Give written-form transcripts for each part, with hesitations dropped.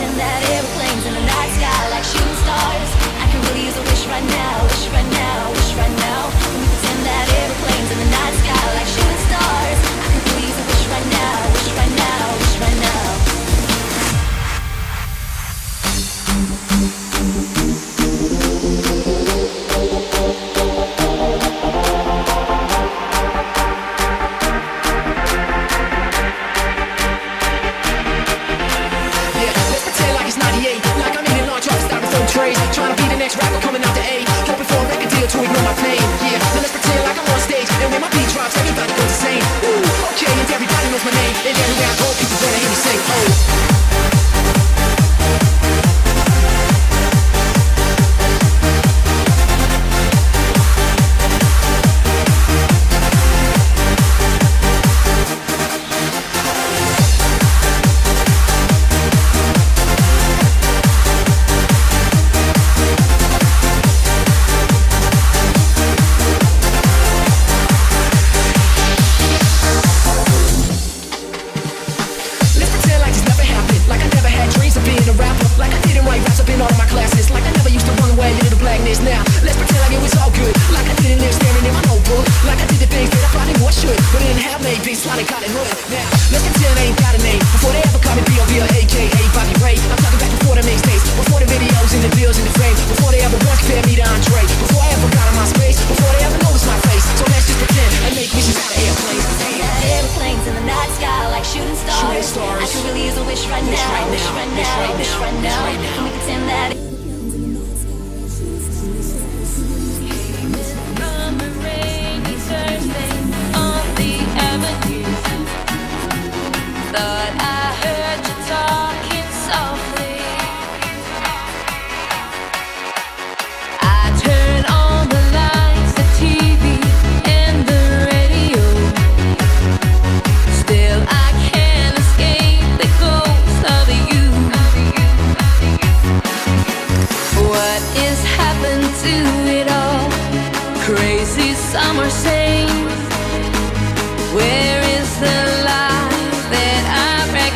pretend that airplanes in the night sky like shooting stars. I can really use a wish right now, wish right now, wish right now. Can we pretend that airplanes in the night sky like shooting stars? I can really use a wish right now, wish right now, wish right now. Trying to be the next rapper coming out the A. Hoping for a record deal to ignore my pain. Yeah, now let's pretend like I'm on stage. And when my beat drops, everybody goes insane. Ooh, okay, and everybody knows my name. And everywhere I go, people better hear me sing. Oh. Now, let's pretend like it was all good. Like I did it there staring in my notebook. Like I did the things that I probably more should, but didn't have made beats, slotted cotton hood. Now, let's pretend I ain't got a name. Before they ever call me B.O.B. or A.K.A. Bobby Ray. I'm talking back before the mixtapes, before the videos and the deals and the fame. Before they ever once compared me to Andre. Before I ever got in my space. Before they ever noticed my face. So let's just pretend and make wishes out of airplanes. Airplanes in the night sky like shooting stars. I can really use a wish right now, wish right now, wish right now. Can we pretend that? Thought I heard you talking softly. I turn on the lights, the TV, and the radio. Still I can't escape the ghost of you. What is happened to it all? Crazy summer saying, where is the light that I recognize?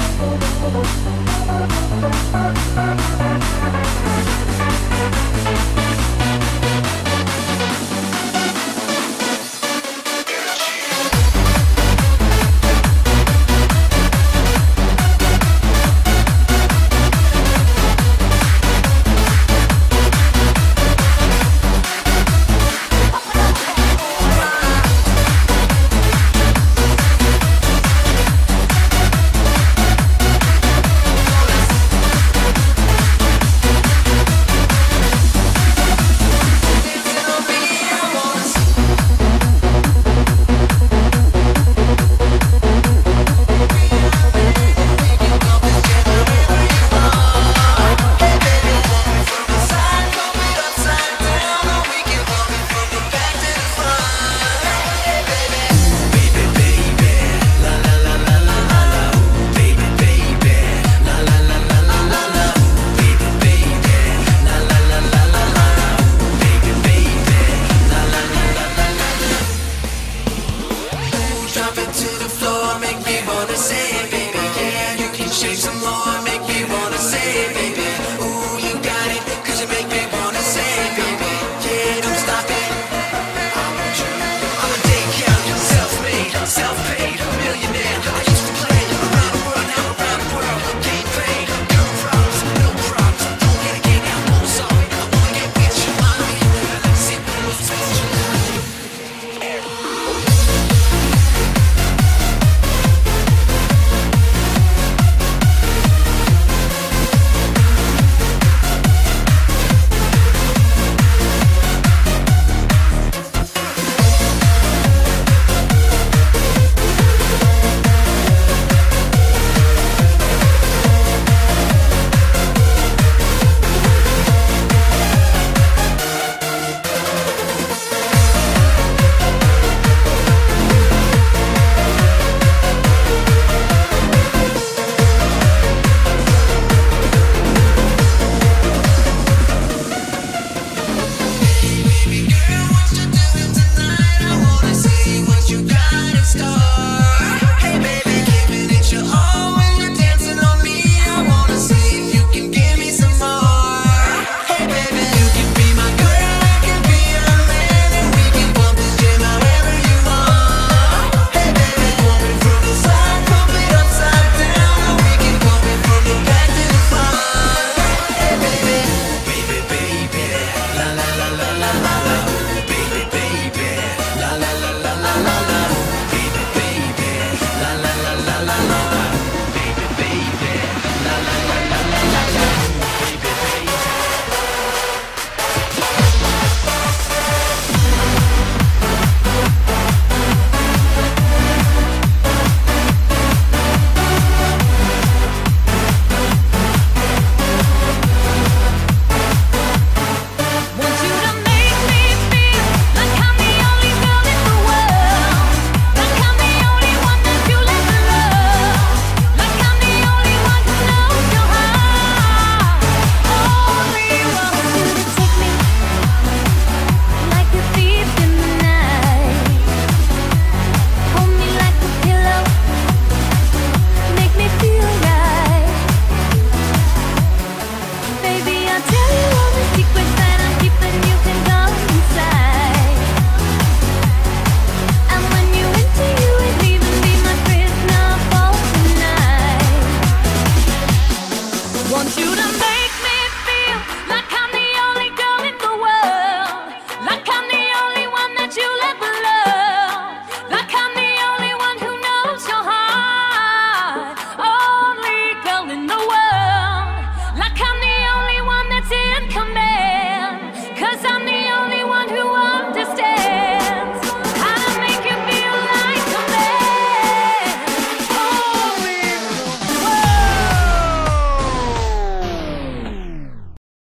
Drop it to the floor, make me wanna say, baby, yeah, you can shake some more.